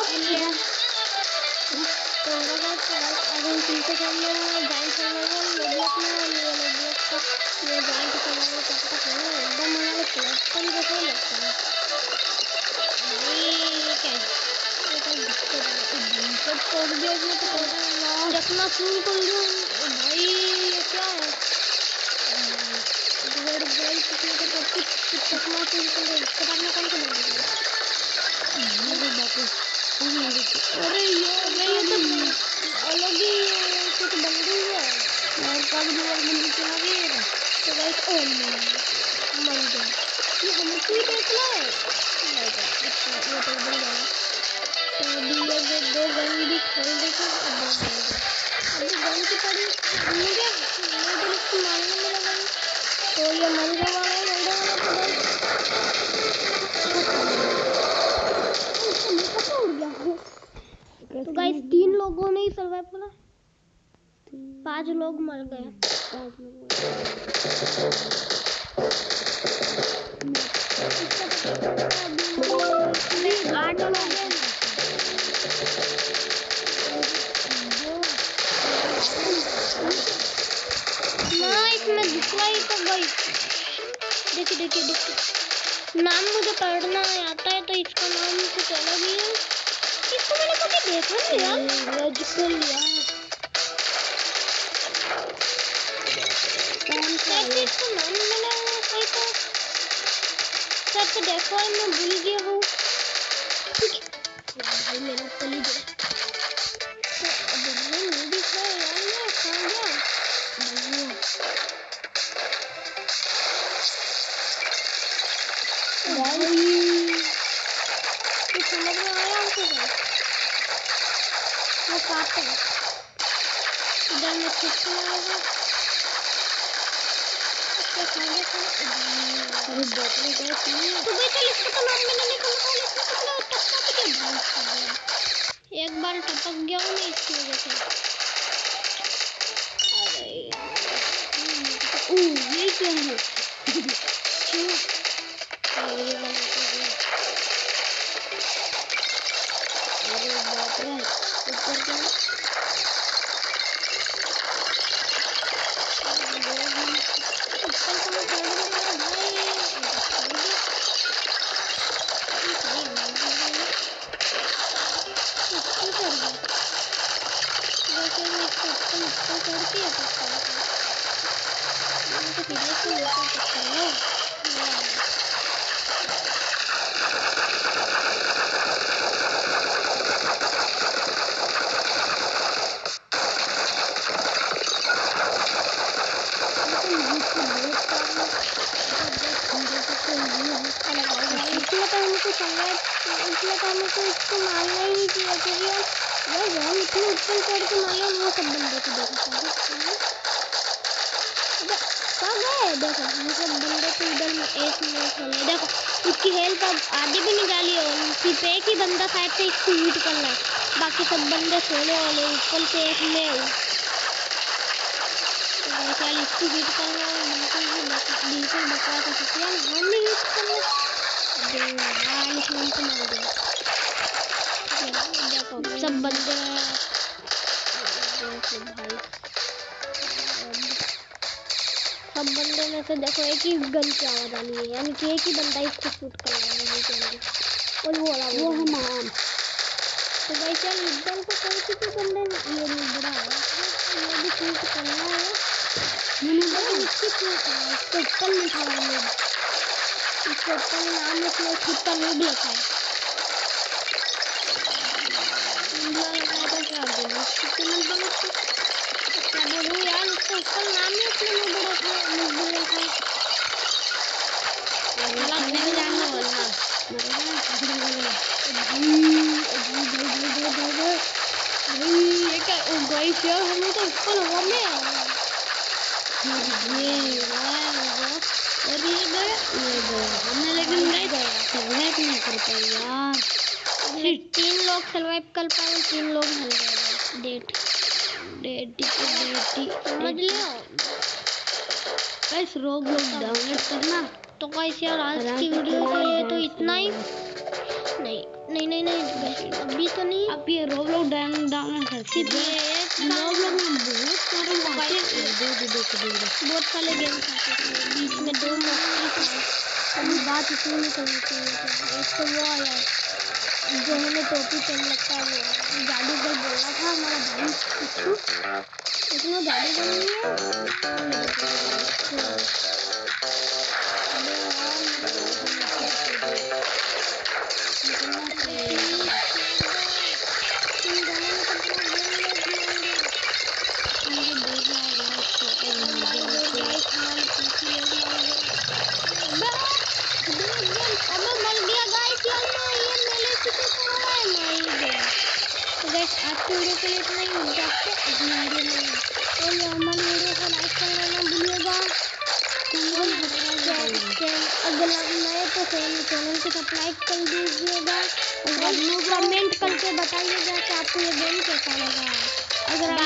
तो अगर तुमसे करना जाइंट सर्वाइवल लोब्लॉक में और ये लोब्लॉक का ये जाइंट सर्वाइवल कब तक है एकदम हमारे प्लेटफॉर्म जैसा ही लगता है भाई। ये क्या है ये तो दिक्कत तोड़ दिया इसने तो चकना चूर कर दिया भाई। ये क्या है घर गई किसने तो सब कुछ चकना चूर कर दिया। इसके बाद में कौन सा बंद किया मेरे बाप रे। अरे यार ये तो अलग ही कुछ बंदी है यार कब दूर बंदी चला गया तो गाइस ओ मर गया ये हमको ही देखना है ये तो बंद है। तो अभी ये दो गन भी खोल देगा अभी गन की पड़ी मुझे इसको मारने में लगा तो ये मरने वाला है तो गाइस 3 लोगों ने ही सर्वाइव करा 5 लोग मर गए 5 लोग इसमें दूसरा ही तो गाइस देखिए नाम मुझे पढ़ना आता है तो इसका नाम कुछ अलग ही है। इसको मैंने कभी देखा नहीं यार लॉजिकल यार कैसे इसका नाम मैंने कोई तो शायद से देखा है मैं भूल गया हूँ ठीक है भाई मेरा चली गया तो अब नहीं दिख रहा है यार मैं कहाँ गया भाई कुछ समझ में आया हमको वो काटते हैं इधर में छुट्टी आएगा इसके खाने को अरे बॉटल गए तो भाई चल इसका तो नाम मैंने निकाला था इसमें कितना टपका के भाई एक बार टपक गया हूँ मैं इसकी वजह से। अरे ये क्या है अरे बाप रे ऊपर क्या इसलिए तो हमको इसको मारना ही नहीं चाहिए क्योंकि यार हम इतने ऊपर चढ़ के मारे वो सब बंदे को देखो कहाँ गए देखो वो सब बंदे तो इधर एक में खेले देखो उसकी हेल्थ अब आधी भी निकाली है सिर्फ एक ही बंदा शायद से इसको हिट करना है बाकी सब बंदे सोने वाले ऊपर से एक में चल इसको हिट करना है बिल्कुल बकवास है यार हम नहीं हिट करना इसमें मार दिया देखो सब बंदे भाई सब बंदे में से देखो एक ही गन की आवाज आनी है यानी कि एक ही बंदा इसको शूट कर रहा है और वो वाला वो है मान तो भाई चल इधर को कोई किसी बंदे ये नहीं बड़ा है ये भी शूट करना है मैंने बोला इसकी इसको ऊपर लिखा है इसके ऊपर नाम इसमें खुद का लोग लिखा है क्या बोलूं यार उसके ऊपर नाम ही इसमें नहीं बड़ा था लोग लिखा है जानने वाला ये क्या ओ गाइस यार हमें तो ऊपर हवा में हमने लेकिन नहीं सर्वाइव नहीं कर पाए यार सिर्फ 3 लोग सर्वाइव कर पाए 3 लोग मर गए डेट समझ लियो गाइस रोब्लॉक्स डाउनलोड करना तो गाइस यार आज की वीडियो के लिए तो इतना ही नहीं नहीं नहीं नहीं अभी तो नहीं। आप ये रोब्लॉक्स डाउनलोड करके रोब्लॉक्स में बहुत सारे बहुत सारे गेम्स आते थे बीच में 2 मस्त था। अभी बात इतनी नहीं करनी चाहिए थी। एक तो वो वाला जो हमें टोपी पहन लगता है वो जादूगर बोल रहा था हमारा भाई पिच्छू, लेकिन वो जादूगर नहीं है। अबे यार तुम दोनों ने तो अपना गेम लेट मान दिया। मुझे देख रहा है गाइस हमारी पीसी लेट मान गया। अबे मर गया गाइस यार ये मेले से तो कर रहा है मर गया। तो गाइस आज की वीडियो के लिए इतना ही। मिलते हैं आपसे अगली वीडियो में। और हमारी वीडियो को लाइक करना ना भूलिएगा। अगर आप नए तो चैनल को सब्सक्राइब कर दीजिएगा और कमेंट करके बताइएगा कि आपको ये गेम कैसा लगा। अगर आप